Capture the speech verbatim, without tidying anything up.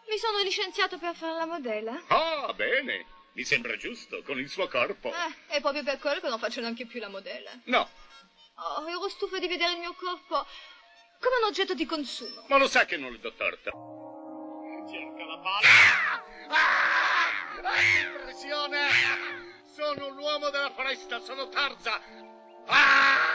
Mi sono licenziato per fare la modella. Ah, bene. Mi sembra giusto, con il suo corpo. Eh, è proprio per quello che non faccio neanche più la modella. No. Oh, ero stufa di vedere il mio corpo come un oggetto di consumo. Ma lo sa che non le do torto. Cerca la palla. Ah! Ah! Che impressione! Sono l'uomo della foresta, sono Tarzan. Ah!